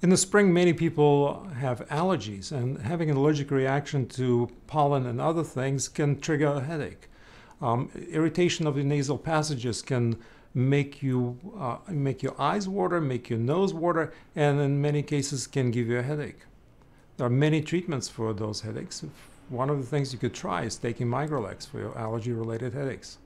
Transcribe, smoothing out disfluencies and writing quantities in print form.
In the spring, many people have allergies, and having an allergic reaction to pollen and other things can trigger a headache. Irritation of the nasal passages can make your eyes water, make your nose water, and in many cases can give you a headache. There are many treatments for those headaches. One of the things you could try is taking Migralex for your allergy-related headaches.